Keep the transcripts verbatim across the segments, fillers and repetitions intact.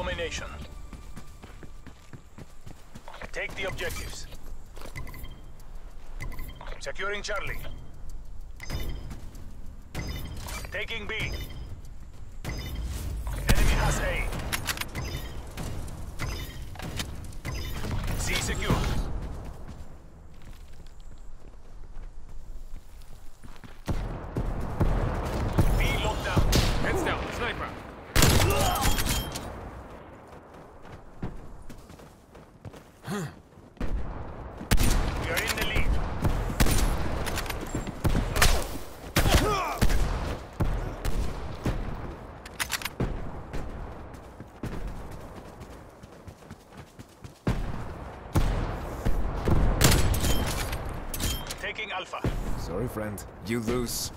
domination. Take the objectives. Securing Charlie. Taking B. Enemy has A. C secure. B locked down. Heads down, sniper. We are in the lead. Taking Alpha. Sorry, friend. You lose.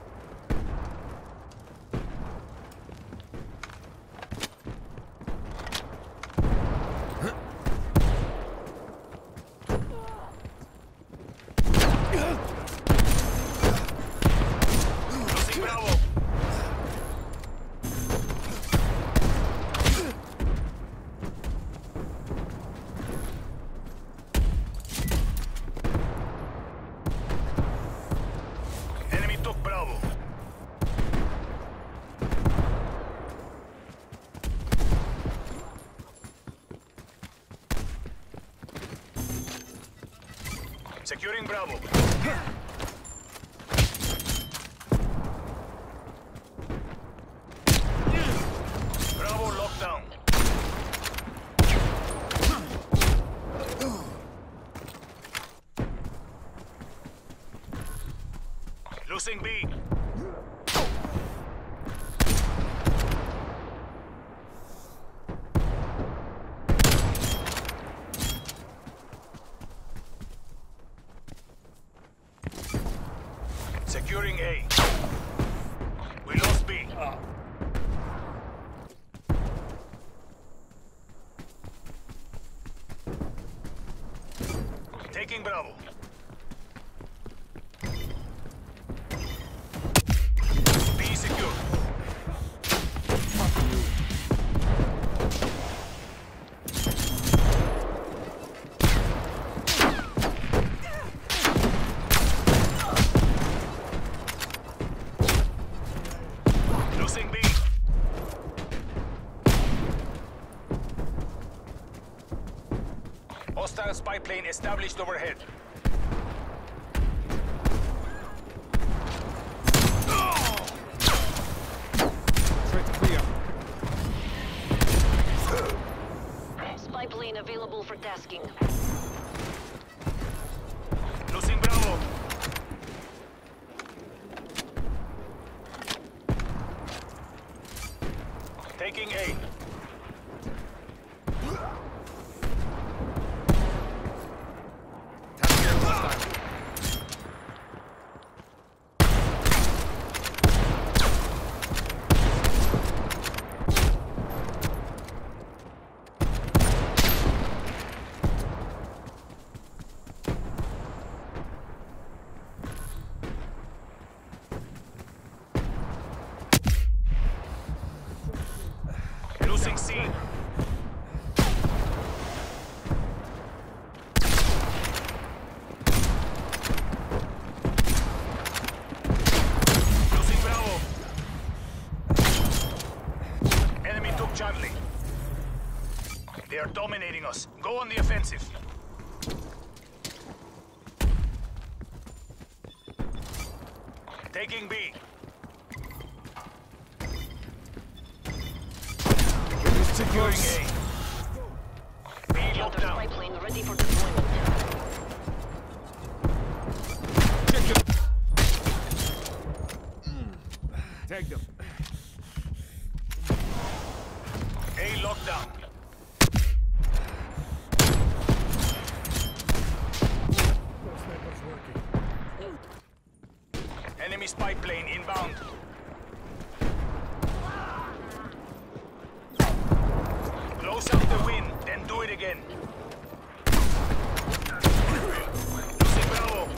Losing Bravo. Enemy took Bravo. Securing Bravo. Bravo locked down. Losing B. Securing A. We lost B. Taking Bravo. B secure. Losing B. Hostile spy plane established overhead. Threat clear. Spy plane available for tasking. Losing Bravo. Taking A. Task hostile. Losing C. Losing Bravo. Enemy took Charlie. They are dominating us. Go on the offensive. Taking B. Securing A. B locked Counter down. spy plane ready for deployment. Check them. Tag them. A locked down. Enemy spy plane inbound. Close up the win, then do it again. Losing Bravo.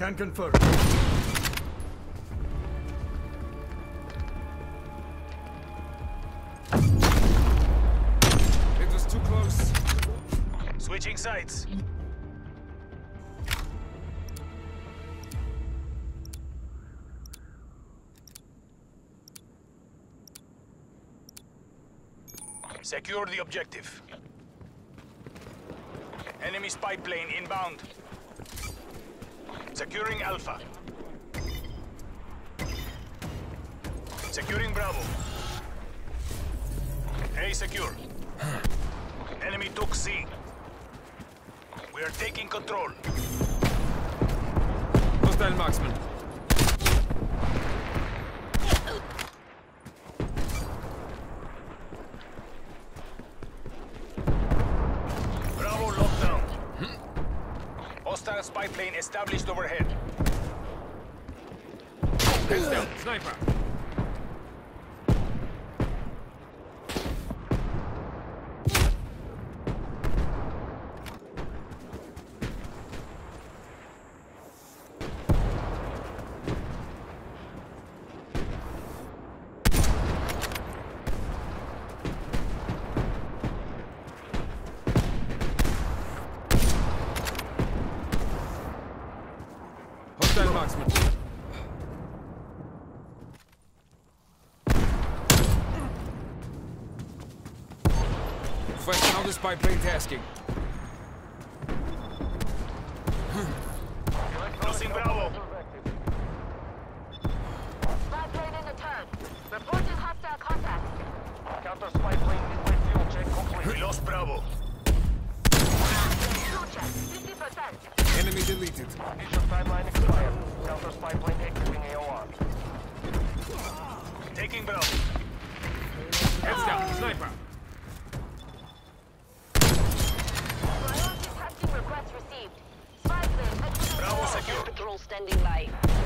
Can confirm. It was too close. Switching sides. Secure the objective. Enemy spy plane inbound. Securing Alpha. Securing Bravo. A secure. Enemy took C. We are taking control. Hostile marksman. Bravo lockdown. Hostile spy plane established overhead. Heads down. Sniper. Hostile marksman. Request another spy plane tasking. Losing Bravo. Spy plane in the turn. Reporting hostile contact. Counter spy plane midway fuel check complete. We lost Bravo. Fuel check, fifty percent. Enemy deleted. Mission timeline expired. Counter spy plane exiting A O R. Taking Bravo. Heads down. Sniper. Priority testing request received. Spy plane exiting Bravo A O R. secure. Patrol standing by.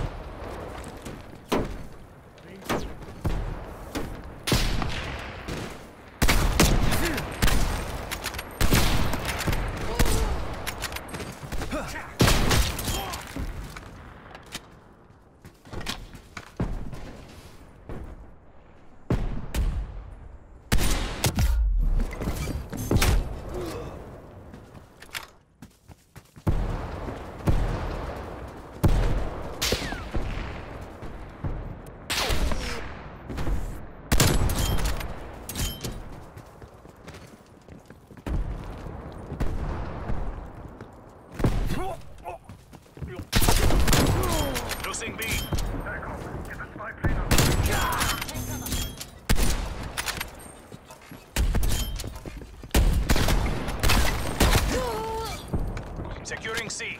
Losing B. Securing C.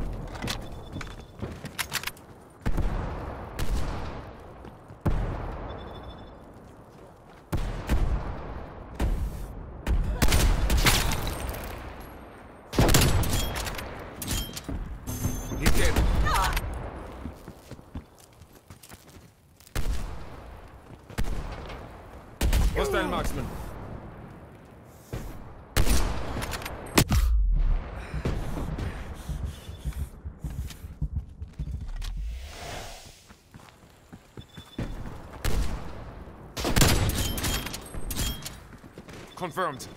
He's dead. Hostile marksman. Confirmed.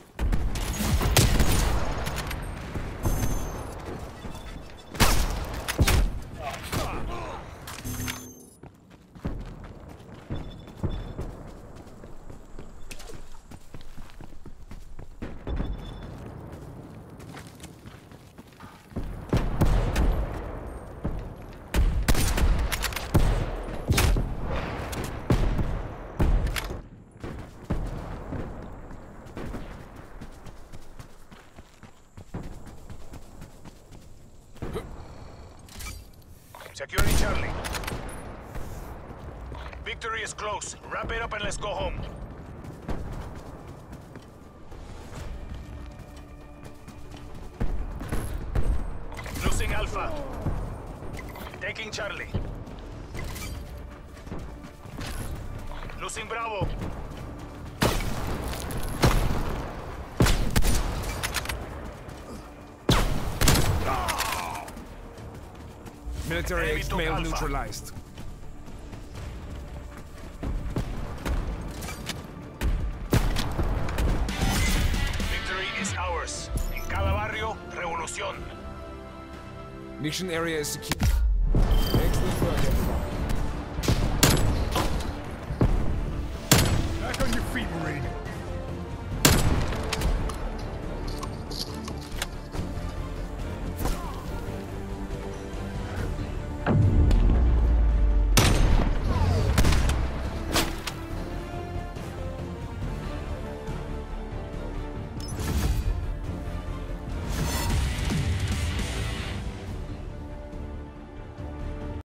Securing Charlie. Victory is close. Wrap it up and let's go home. Losing Alpha. Taking Charlie. Losing Bravo. Military Enemy age took male Alpha. neutralized. Victory is ours. En cada barrio, revolución. Mission area is secure.